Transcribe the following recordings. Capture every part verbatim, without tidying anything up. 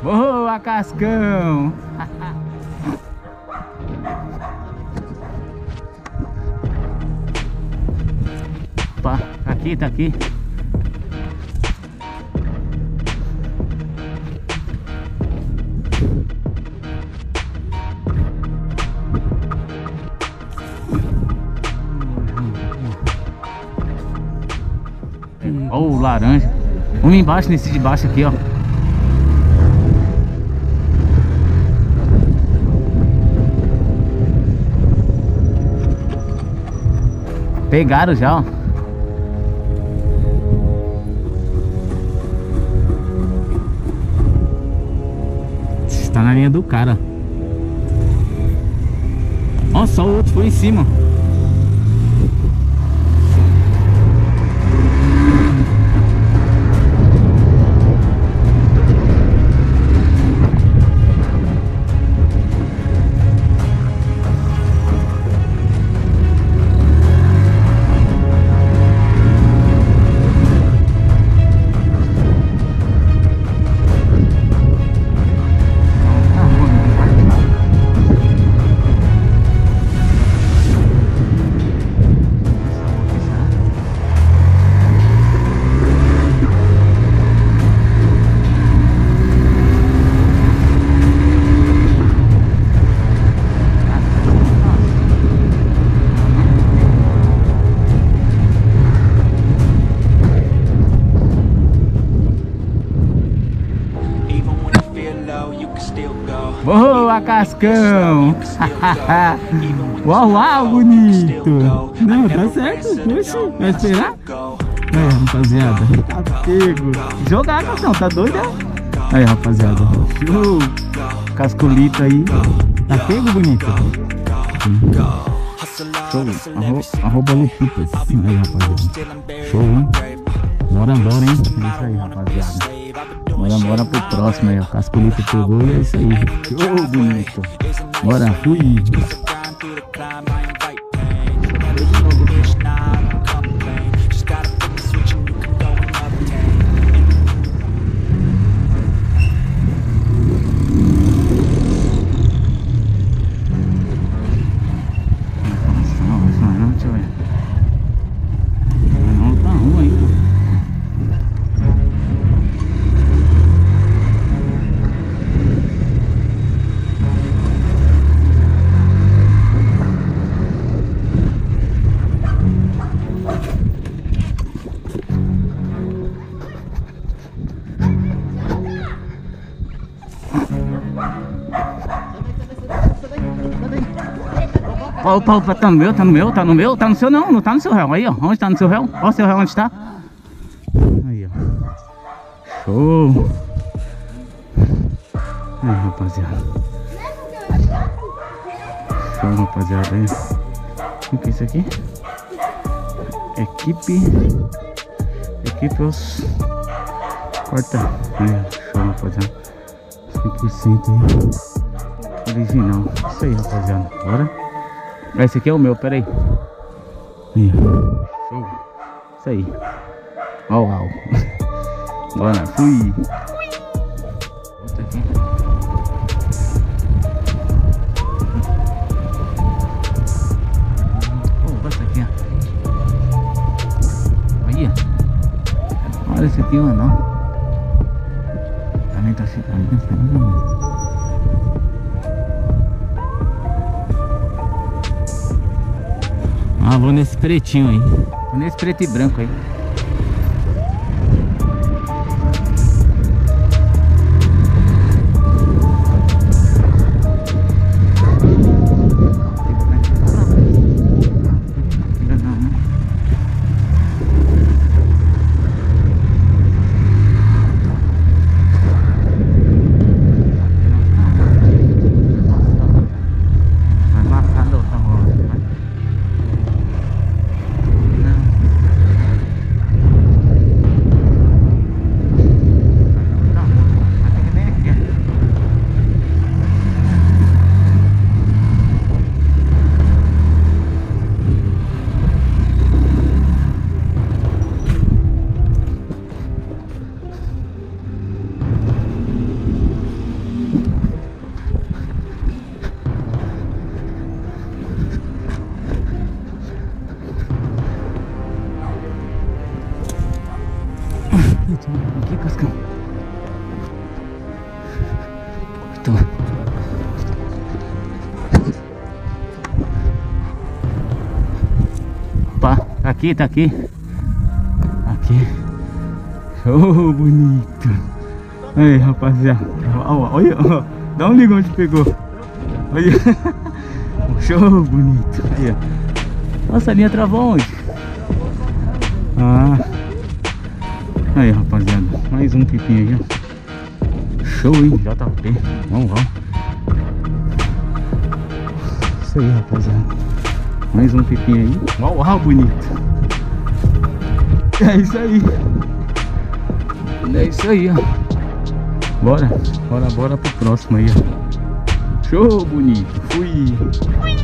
Boa, Cascão! Opa, tá aqui, tá aqui. Ó o laranja. Vamos embaixo, nesse de baixo aqui, ó. Pegaram já, ó. Está na linha do cara. Ó, só o outro foi em cima. Boa, Cascão! Uau, uau, bonito! Não, tá certo, poxa, vai esperar? Aí, rapaziada, tá pego. Jogar, Cascão, tá doido? Aí, rapaziada, show! Cascolito aí, tá pego, bonito? Show, Arro, arroba Lupitas. Aí, rapaziada, show, hein? Bora, bora, hein? É isso aí, rapaziada. Bora, bora pro próximo aí, ó. Cascolito pegou e é isso aí. Show, bonito. Bora, fui. Opa, opa, tá no meu, tá no meu, tá no meu, tá no seu não, não tá no seu réu. Aí, ó, onde tá no seu réu? Ó o seu réu onde tá. Aí, ó. Show. Aí, rapaziada. Show, rapaziada. Aí. O que é isso aqui? Equipe. Equipe os... Corta. Aí, show, rapaziada. cem por cento aí. Original. Isso aí, rapaziada. Bora. Esse aqui é o meu, peraí. Aí. Show. Isso aí. Uau, uau. Bora, fui. Outra aqui. Oh, olha essa aqui, ó. Olha. Olha esse aqui, mano. Também tá ficando. Ah, vou nesse pretinho aí. Vou nesse preto e branco aí. Aqui, Cascão. Cortou. Opa, tá aqui, tá aqui. Aqui. Show, bonito. Aí, rapaziada. Olha, olha. Dá um liga onde pegou. Olha. Show, bonito. Aí, ó. Nossa, a linha travou onde? Ah. Aí, rapaziada. Mais um pipinho aí, ó. Show, hein? J P. Vamos, vamos. Isso aí, rapaziada. Mais um pipinho aí. Uau, uau, bonito. É isso aí. É isso aí, ó. Bora, bora, bora pro próximo aí, ó. Show, bonito. Fui. Fui.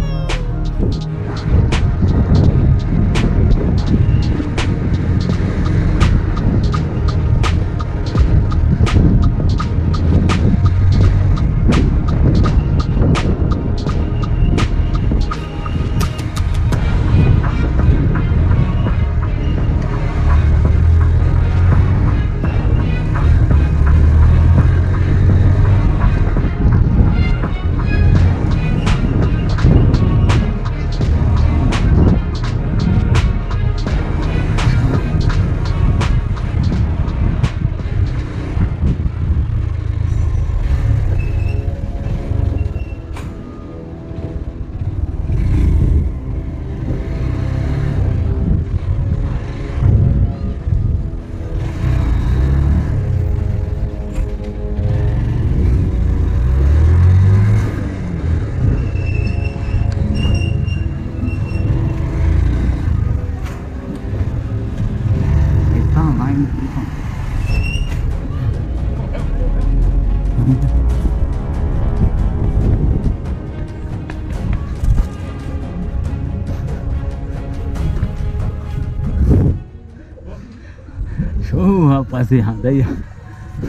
Show, rapaziada, aí, ó.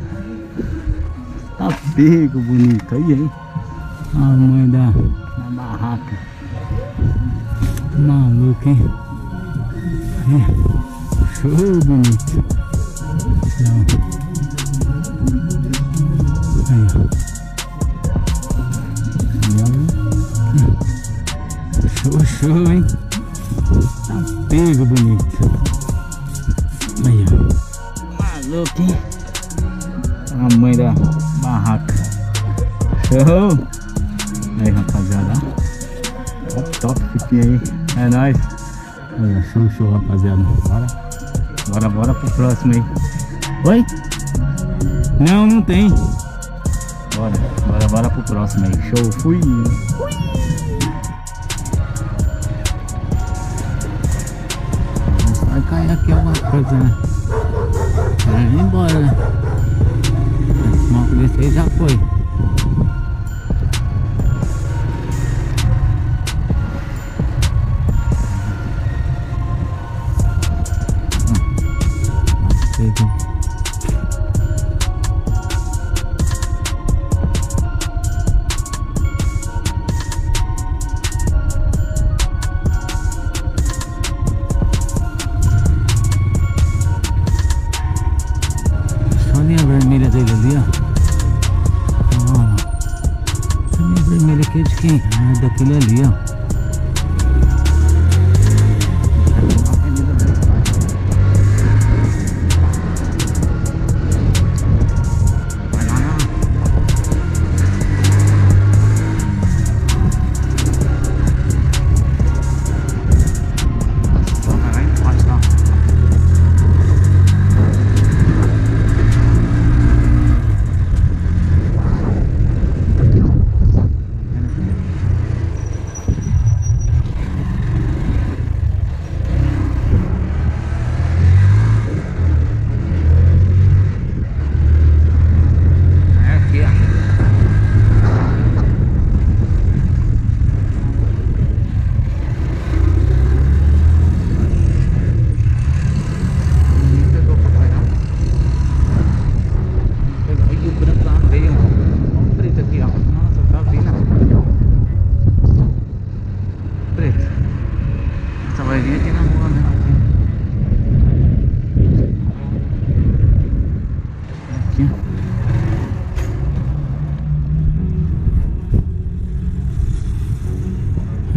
Tá pego, bonito, aí, aí. A mãe da, da barraca. Maluco, hein? É. Show, bonito. Aí, ó. Show, show, hein? Tá pego, bonito. Aí, ó. Maluco, hein? A mãe da barraca. Show! Aí, rapaziada. Top, top, fiquei aí. É nóis. Olha, show, show, rapaziada. Bora. Bora, bora pro próximo aí. Oi? Não, não tem. Bora, bora, bora pro próximo aí. Show, fui. Fui. Vai cair aqui alguma coisa, né? Vai embora, né? Esse moto desse aí já foi. A linha vermelha dele ali, ó. Ó, essa linha vermelha aqui é de quem? É daquele ali, ó.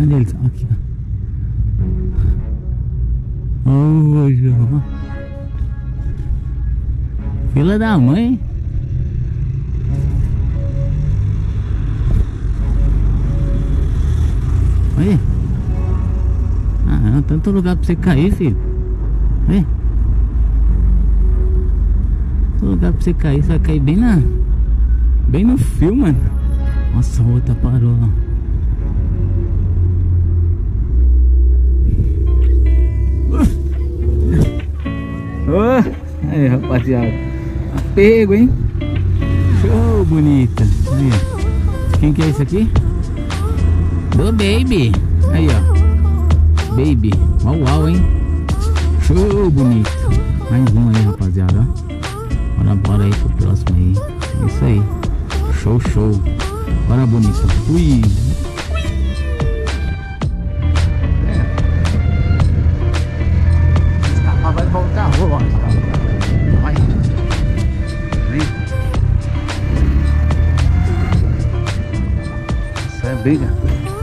Olha eles aqui, ó. Ô, João. Fila da mãe. Olha. Ah, não, tanto lugar pra você cair, filho. Olha. Tanto lugar pra você cair, você vai cair bem na... Bem no fio, mano. Nossa, a outra parou lá. Oh, aí, rapaziada. Apego, hein? Show, bonita. Aí, quem que é isso aqui? Do Baby. Aí, ó. Baby. Uau, uau, hein? Show, bonito. Mais um aí, rapaziada. Bora, bora aí pro próximo aí. É isso aí. Show, show. Bora, bonito. Ui. Vai voltar, vou lá. Vai. Vem. Isso é briga.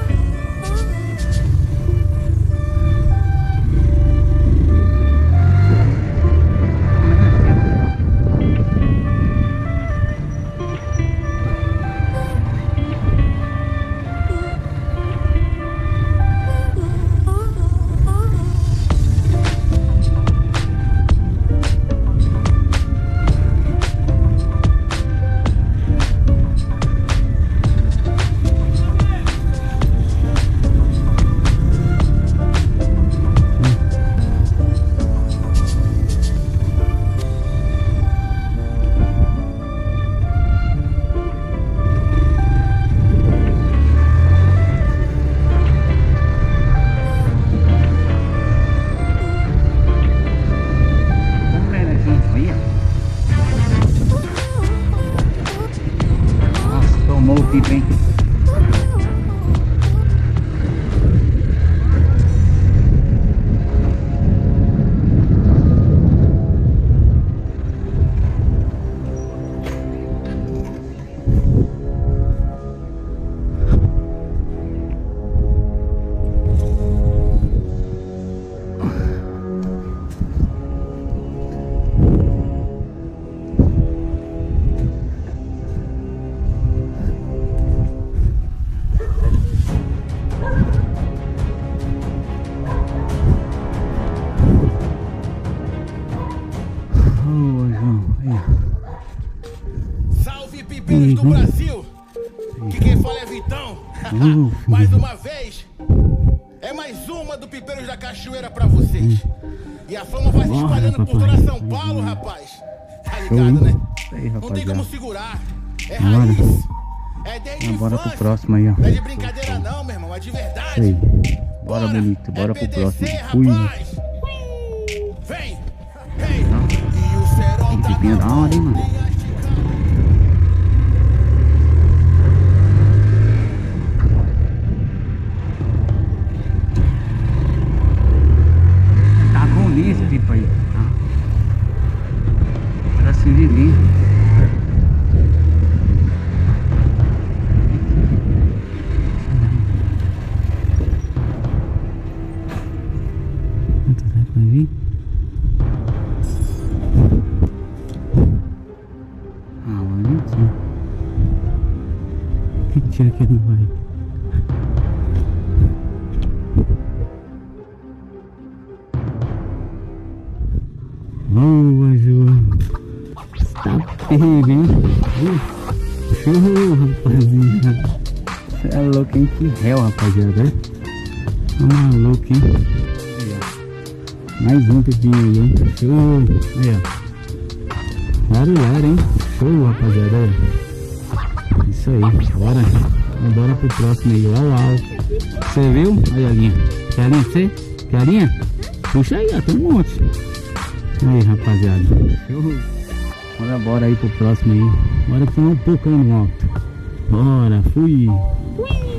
Hein? Salve, pipeiros do Brasil! Que quem fala é Vitão. Mais uma vez, é mais uma do Pipeiros da Cachoeira pra vocês. E a fama vai se espalhando por toda São Paulo, rapaz. Tá ligado, né? Não tem como segurar. É raiz. É desde bora pro próximo aí, ó. Não é de brincadeira não, meu irmão, é de verdade. Aí. Bora, bonito, bora pro próximo. Fui. Vem, vem. E o Serol tem que vir da hora, hein, mano. Tá com lixo, tipo aí, tá? Pra se viver. Ah, bonitinho. Mentira que não vai. Boa, João. Tá pego, hein? Show, rapaziada. Você é louco, hein? Que réu, rapaziada. Tá maluco, hein? Mais um pepinho aí, hein? Show! Aí, ó. Barulhar, hein? Show, rapaziada. Aí. Isso aí. Bora. Bora pro próximo aí. Uau, uau. Você viu? Aí, Aguinha. Quer a linha pra você? Quer a linha? Puxa aí, ó. Tem um monte. Aí, rapaziada. Show. Bora, bora aí pro próximo aí. Bora pular um pouco aí no alto. Bora. Fui. Fui.